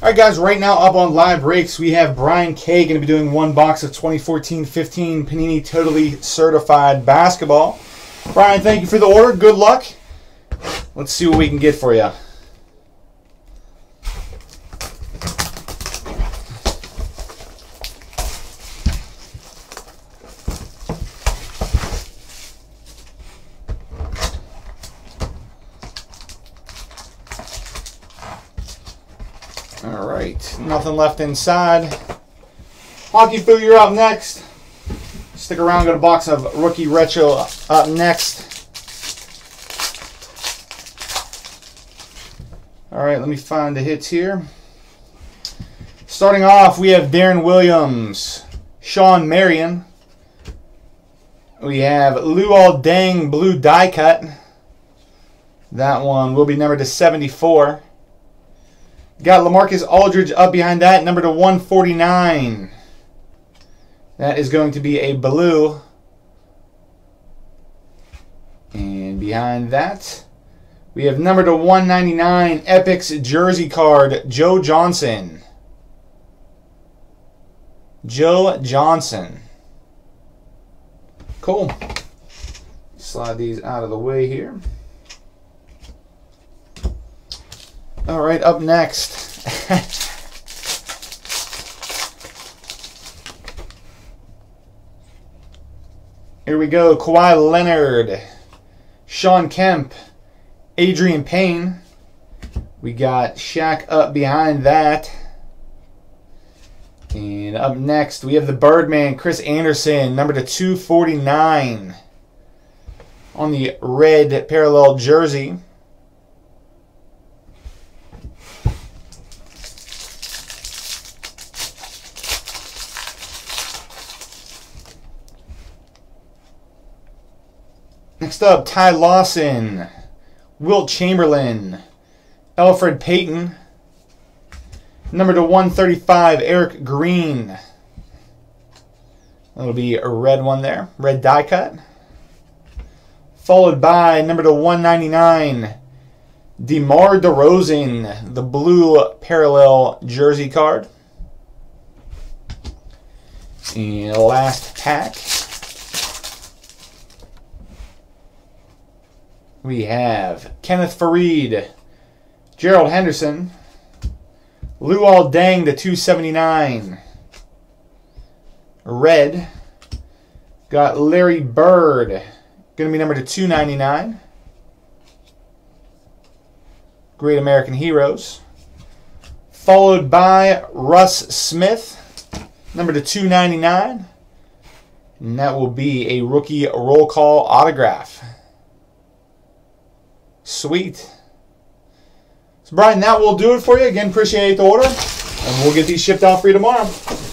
Alright guys, right now up on live breaks, we have Brian K. going to be doing one box of 2014-15 Panini Totally Certified Basketball. Brian, thank you for the order. Good luck. Let's see what we can get for you. Alright, nothing left inside. Hockey Foo, you're up next. Stick around, got a box of Rookie Retro up next. Alright, let me find the hits here. Starting off, we have Darren Williams, Sean Marion. We have Luol Deng Blue Die Cut. That one will be numbered to 74. Got LaMarcus Aldridge up behind that, number to 149. That is going to be a blue. And behind that, we have number to 199, Epic's jersey card, Joe Johnson. Joe Johnson. Cool. Slide these out of the way here. All right, up next. Here we go. Kawhi Leonard, Sean Kemp, Adrian Payne. We got Shaq up behind that. And up next, we have the Birdman, Chris Anderson, number to 249 on the red parallel jersey. Next up, Ty Lawson, Wilt Chamberlain, Elfrid Payton, number to 135, Eric Green. That'll be a red one there, red die cut. Followed by number to 199, DeMar DeRozan, the blue parallel jersey card. And last pack, we have Kenneth Faried, Gerald Henderson, Luol Deng to 279, red. Got Larry Bird, going to be number to 299. Great American Heroes. Followed by Russ Smith, number to 299. And that will be a rookie roll call autograph. Sweet. So Brian, that will do it for you. Again, appreciate the order, and we'll get these shipped out for you tomorrow.